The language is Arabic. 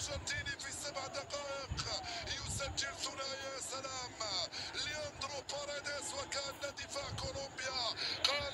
الارجنتيني في 7 دقائق يسجل ثنائي. يا سلام، لياندرو باريديس، وكأن دفاع كولومبيا قال